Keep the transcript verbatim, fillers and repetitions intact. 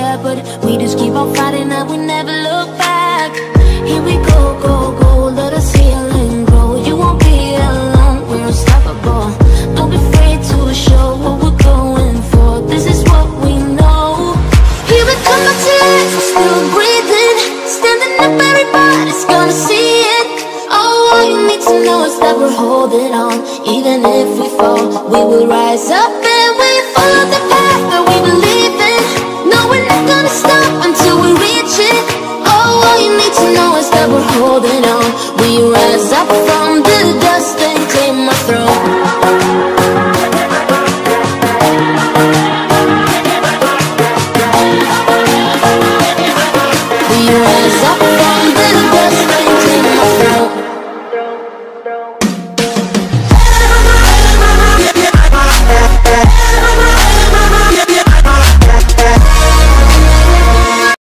that, but we just keep on fighting and we never look back. Here we go, go, go, let us heal and grow. You won't be alone, we're unstoppable. Don't be afraid to show what we're going for. This is what we know. Here we come back to life, we're still breathing. Standing up, everybody's gonna see it. Oh, all you need to know is that we're holding on. Even if we fall, we will rise up and we follow the path that we believe in. No, we're not gonna stop until we reach it. Oh, all you need to know is that we're holding on. We rise up from